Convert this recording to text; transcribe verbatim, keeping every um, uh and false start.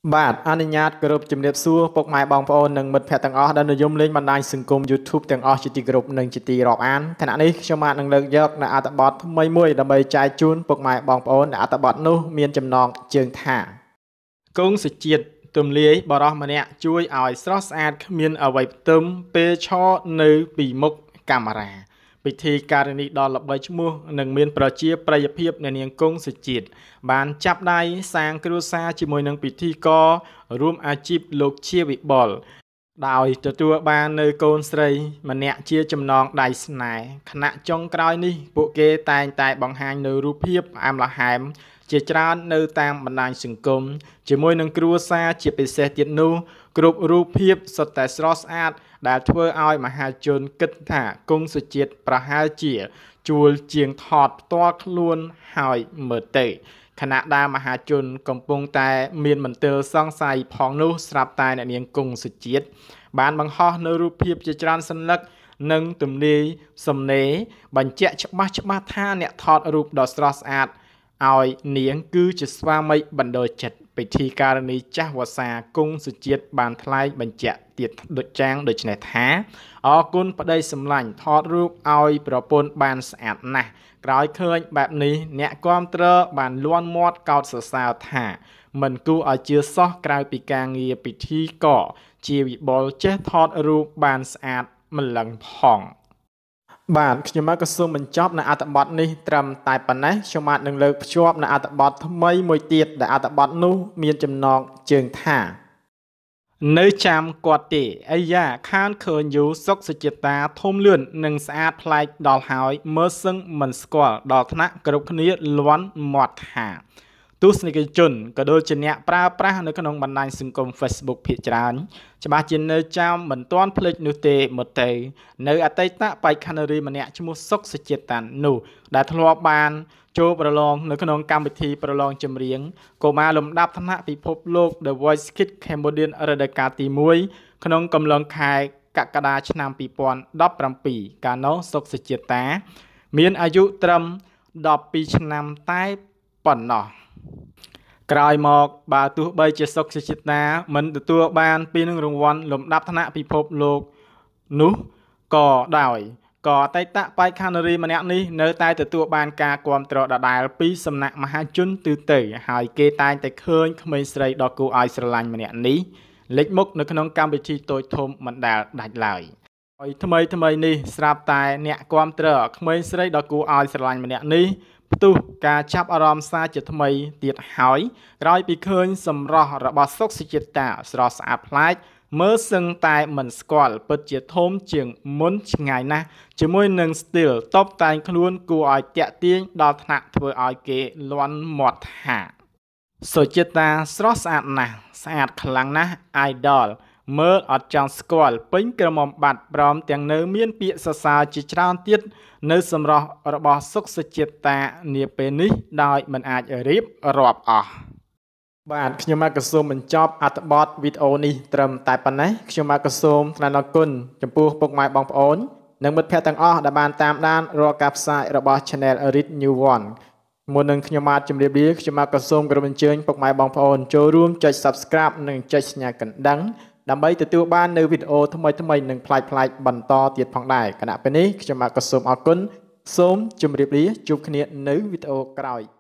បាទអនុញ្ញាតគោរពជំរាបសួរពុកម៉ែបងប្អូននិងមិត្តភ័ក្តិទាំងអស់ដែលនិយមលេងបណ្ដាញសង្គម YouTube ទាំងអស់ជាទីគោរពនិងជាទីរាប់អានខណៈនេះខ្ញុំបាទនឹងលើកយកនៅអត្ថបទថ្មីមួយដើម្បីចែកជូនពុកម៉ែបងប្អូនអត្ថបទនោះមានចំណងជើងថាគង់សជាតិទម្លាយបរោះម្នាក់ជួយឲ្យស្រស់ស្អាតគ្មានអ្វីផ្ទឹមពេលឈរនៅពីមុខកាមេរ៉ាពិធីការនីដ៏ល្បីឈ្មោះនិងមានប្រជាប្រិយភាពនៃនាងគង់សជាតិបានចាប់ដៃសាងគ្រួសារជាមួយនឹងពិធីកររួមអាជីពលោកជាវិបុលដោយទទួលបាននៅកូនស្រីម្នាក់ជាចំណងដៃស្នេហ៍ខណៈចុងក្រោយនេះពួកគេតែងតែបង្ហាញនៅរូបភាពផ្អែមល្ហែមជាច្រើននៅតាមបណ្ដាញសង្គមជាមួយនឹងគ្រួសារជាពិសេសទៀតនោះគ្រប់រូបភាពសុទ្ធតែស្រស់ស្អាតដែលធ្វើឲ្យមហាជនគិតថាគង់សជាតិប្រហែលជាជួលជាងថតផ្ទាល់ខ្លួនហើយមើលទៅខណៈដែលមហាជនកំពុងតែមានមន្ទិលសង្ស័យផងនោះស្រាប់តែអ្នកនាងគង់សជាតិបានបង្ហោះនៅរូបភាពជាច្រើនសន្លឹកនិងទំនាយសំណេរបញ្ជាក់ច្បាស់ច្បាស់ថាអ្នកថតរូបដ៏ស្រស់ស្អាតឲ្យនាងគឺជាស្វាមីបណ្ដោចិត្តពិធីការនីចាស់វស្សាគង់សជាតិបានថ្លែងបញ្ជាក់ទៀតដូចចាងដូច្នេះថាអរគុណប្តីសម្លាញ់ថតរូបឲ្យប្រពន្ធបានស្អាតណាស់ក្រោយឃើញបែបនេះអ្នកគាំទ្របានលន់មាត់កោតសរសើរថាមិនគួរឲ្យជឿសោះក្រៅពីការងារពិធីករជាវិបុលចេះថតរូបបានស្អាតម្លឹងផងបាទខ្ញុំមកក៏សូមបញ្ចប់នៅអត្ថបទនេះត្រឹមតែប៉ុណ្ណេះខ្ញុំបាទនឹងលើកភ្ជាប់នៅអត្ថបទថ្មីមួយទៀតដែលអត្ថបទនោះមានចំណងជើងថានៅចាំគាត់ទេអាយ៉ាខានឃើញយូសុកសជាតាធំលឿននិងស្អាតប្លែកដល់ហើយមើលសឹងមិនស្គាល់ដល់ថ្នាក់គ្រប់គ្នាលាន់មាត់ថាទស្សនិកជនក៏ដូចជាអ្នកប្រើប្រាស់នៅក្នុងបណ្ដាញសង្គម Facebook ភាគច្រើនច្បាស់ជានៅចាំមិនទាន់ភ្លេចនោះទេមកទៅនៅអតីតបេក្ខនារីម្នាក់ឈ្មោះសុកសជាតានោះដែលធ្លាប់បានចូលប្រឡងនៅក្នុងកម្មវិធីប្រឡងចម្រៀងកុមារលំដាប់ថ្នាក់ពិភពលោក The Voice Kids Cambodia រដូវកាលទីមួយក្នុងកំឡុងខែកក្កដាឆ្នាំពីរពាន់ដប់ប្រាំពីរកាលនោះសុកសជាតាមានអាយុត្រឹមដប់ពីរឆ្នាំតែប៉ុណ្ណោះក្រោយមកបើទោះបីជាសុកសជាតាមិនទទួលបានពីនឹងរង្វាន់លំដាប់ថ្នាក់ពិភពលោកនោះក៏ដោយក៏អតីតបេក្ខនារីម្នាក់នេះនៅតែទទួលបានការគាំទ្រដដែលពីសំណាក់មហាជនទូទៅហើយគេតែងតែឃើញក្មេងស្រីដ៏គួរឲ្យស្រឡាញ់ម្នាក់នេះលេចមុខនៅក្នុងកម្មវិធីតូចធំមិនដែលដាច់ឡើយហើយថ្មីថ្មីនេះស្រាប់តែអ្នកគាំទ្រក្មេងស្រីដ៏គួរឲ្យស្រឡាញ់ម្នាក់នេះផ្ទុះការចាប់អារម្មណ៍សារជាថ្មីទៀតហើយក្រោយពីឃើញសម្រស់របស់សុកសជាតាស្រស់ស្អាតប្លែកមើលសឹងតែមិនស្គាល់ពិតជាធំជាងមុនឆ្ងាយណាស់ជាមួយនឹង style តបតែងខ្លួនគួរឲ្យតាក់ទាញដល់ថ្នាក់ធ្វើឲ្យគេលាន់មាត់ថាសុជាតាស្រស់ស្អាតណាស់ស្អាតខ្លាំងណាស់ idol មើលអត់ចង់ស្គាល់ពេញក្រមុំបាត់ព្រមទាំងនៅមានពាក្យសរសើរជាច្រើនទៀតនៅសម្រស់របស់សុកសជាតានាពេលនេះដោយមិនអាចរៀបរាប់អស់បាទខ្ញុំមកក៏សូមបញ្ចប់អត្ថបទវីដេអូនេះត្រឹមតែប៉ុណ្ណេះខ្ញុំមកក៏សូមថ្លែងអរគុណចំពោះពុកម៉ែបងប្អូននិងមិត្តភ័ក្តិទាំងអស់ដែលបានតាមដានរាល់ការផ្សាយរបស់ Channel Read New One មុននឹងខ្ញុំបាទជម្រាបលាខ្ញុំមកក៏សូមគោរពអញ្ជើញពុកម៉ែបងប្អូនចូលរួមចុច Subscribe និងចុចសញ្ញាកណ្ដឹងដើម្បីទទួលបាននៅវីដេអូថ្មីៗនិងប្លែកៗបន្តទៀតផងដែរគណៈពេលនេះខ្ញុំបាទក៏សូមអរគុណសូមជម្រាបលាជួបគ្នានៅវីដេអូក្រោយ